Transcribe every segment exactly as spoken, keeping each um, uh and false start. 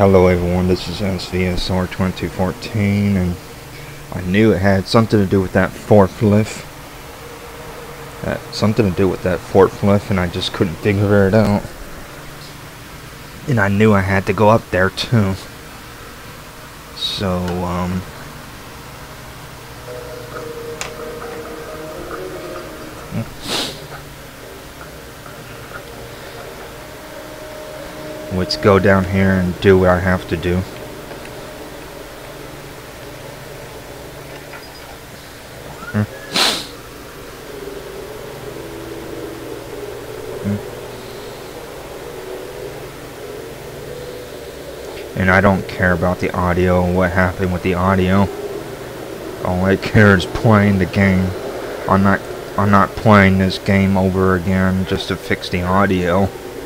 Hello everyone, this is S V S R twenty fourteen, and I knew it had something to do with that forklift. That something to do with that forklift, and I just couldn't figure it out. And I knew I had to go up there too. So, um... let's go down here and do what I have to do. Hmm. Hmm. And I don't care about the audio, what happened with the audio. All I care is playing the game. I'm not I'm not playing this game over again just to fix the audio.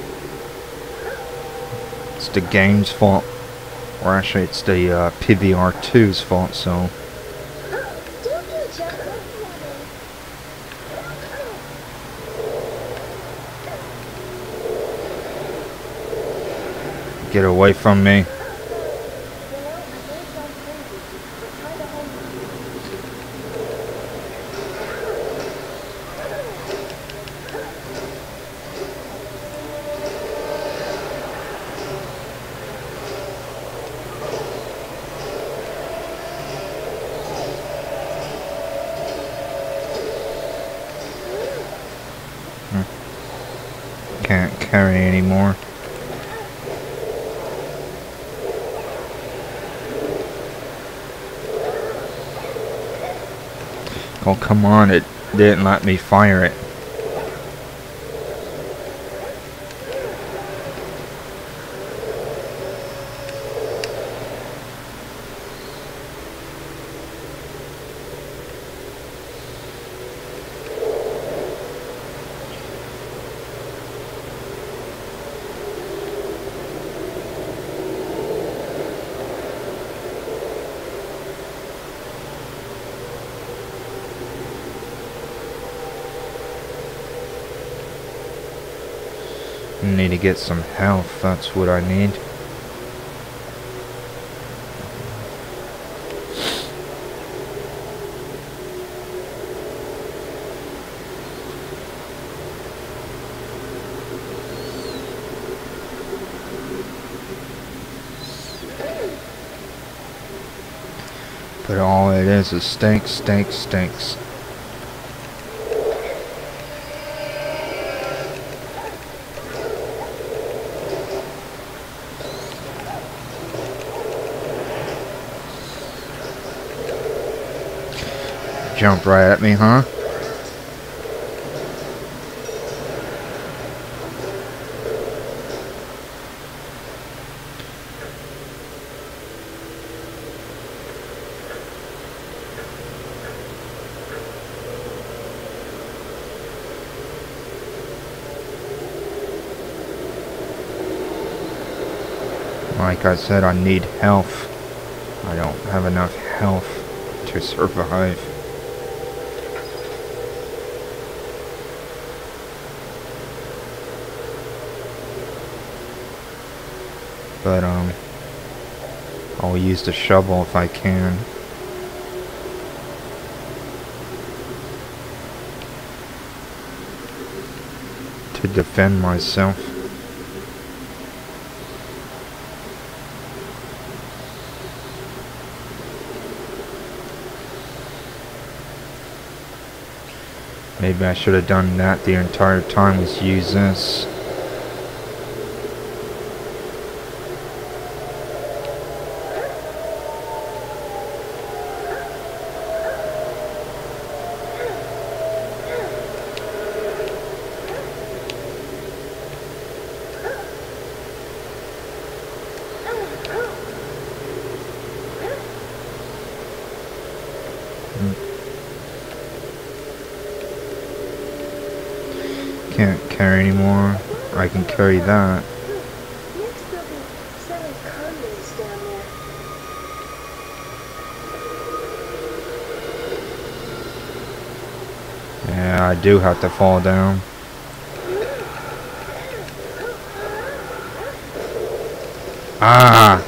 It's the game's fault, or actually it's the uh, P V R two's fault, so... Get away from me. Can't carry anymore. Oh, come on, it didn't let me fire it. Need to get some health, that's what I need. But all it is is stinks, stinks, stinks. Jump right at me, huh? Like I said, I need health. I don't have enough health to survive. But, um, I'll use the shovel if I can. To defend myself. Maybe I should have done that the entire time, was use this. Can't carry anymore. I can carry that. Yeah, I do have to fall down. Ah!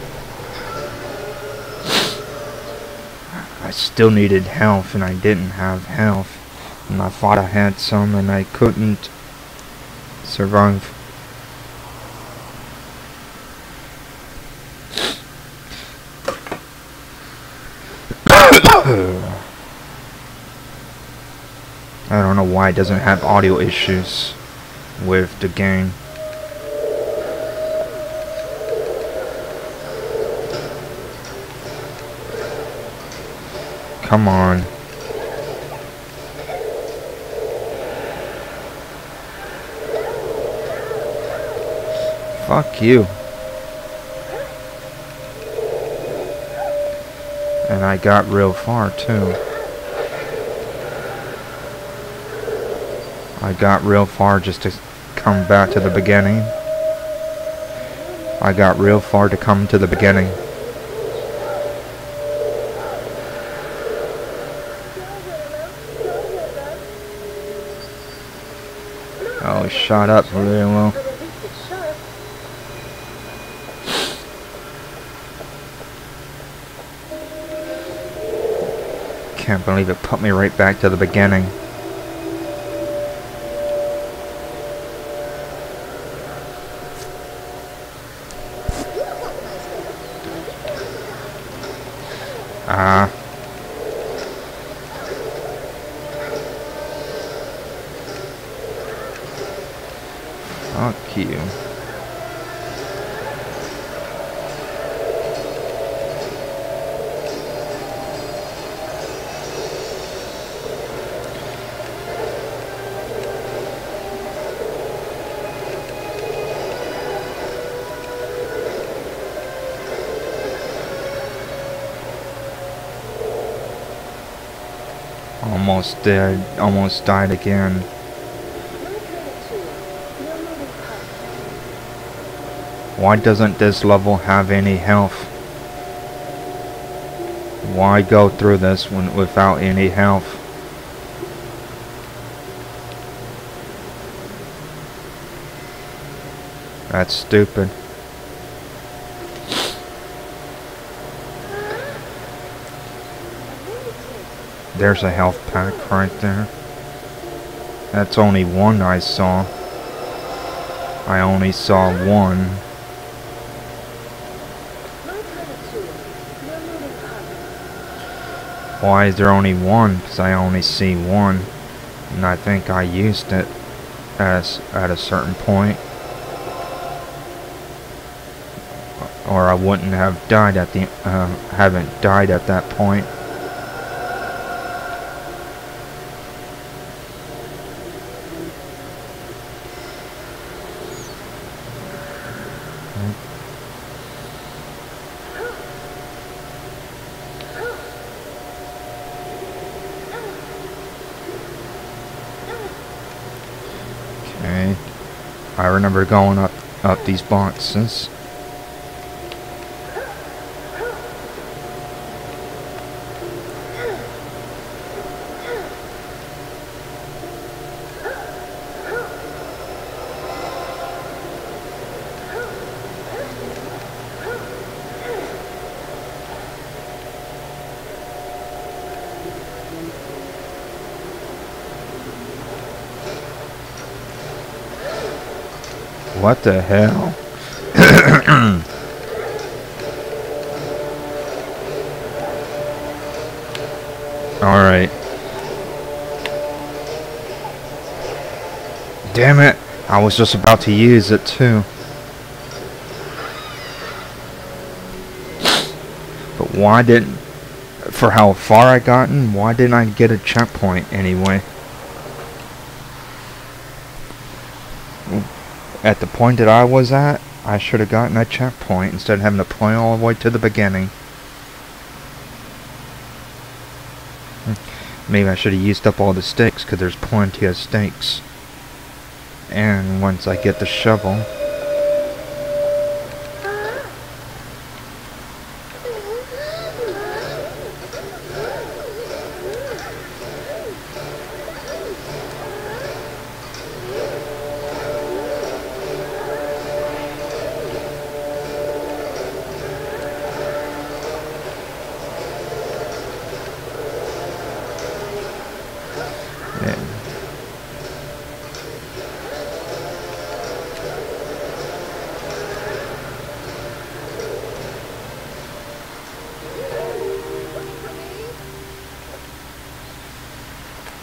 I still needed health and I didn't have health. And I thought I had some and I couldn't survive. I don't know why it doesn't have audio issues with the game. Come on. Fuck you. And I got real far too. I got real far just to come back to the beginning. I got real far to come to the beginning. Oh, shut up, Lilo. Can't believe it put me right back to the beginning. Ah. Fuck you. Almost dead. Almost died again. Why doesn't this level have any health? Why go through this one without any health? That's stupid. There's a health pack right there. That's only one I saw. I only saw one. Why is there only one? Because I only see one. And I think I used it as at a certain point. Or I wouldn't have died at the uh, haven't died at that point. Okay, I remember going up up these boxes. What the hell? Alright. Damn it! I was just about to use it too. But why didn't... For how far I gotten, why didn't I get a checkpoint anyway? At the point that I was at, I should have gotten a checkpoint instead of having to play all the way to the beginning. Maybe I should have used up all the sticks, because there's plenty of stakes. And once I get the shovel...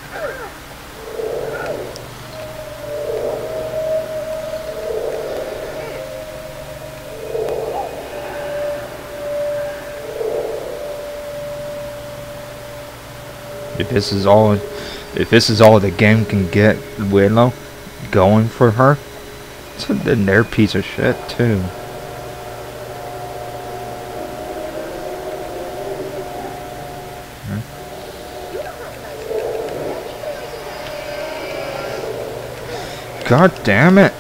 If this is all, if this is all the game can get Willow going for her, then they're a piece of shit too. God damn it.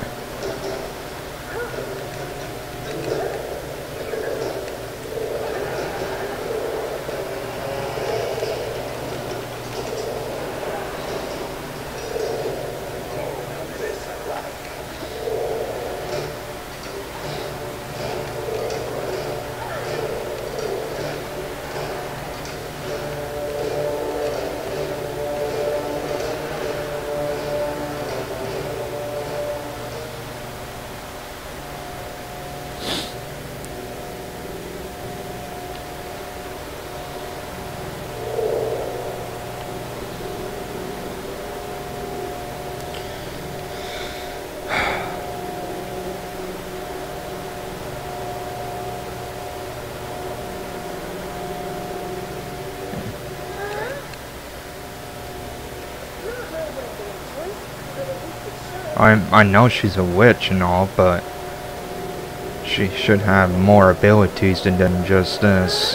I I know she's a witch and all, but she should have more abilities than just this.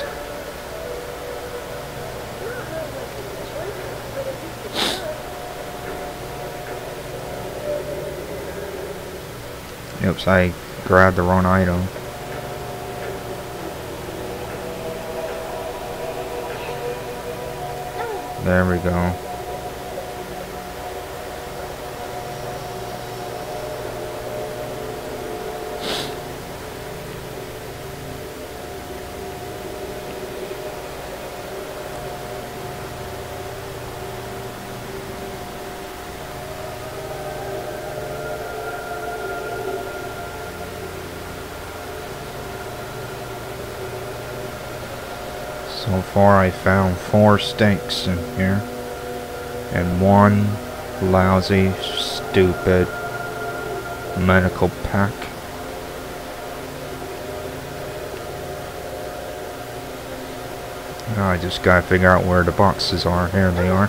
Oops, I grabbed the wrong item. There we go. So far I found four stinks in here. And one lousy, stupid medical pack. Now I just gotta figure out where the boxes are. Here they are.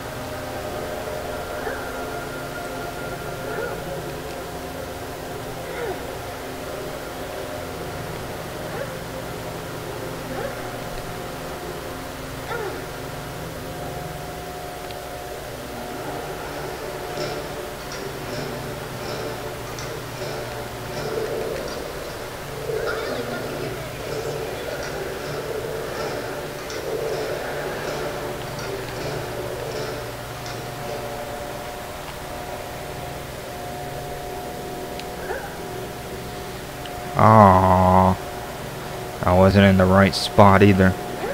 Aww, I wasn't in the right spot either.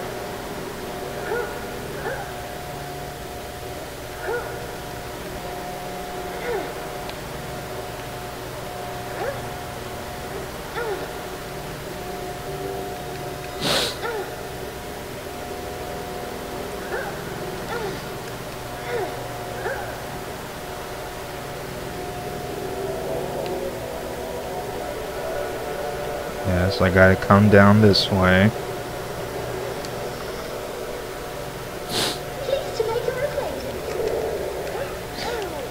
Yes, I gotta come down this way.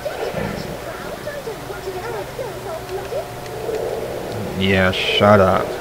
Yeah, shut up.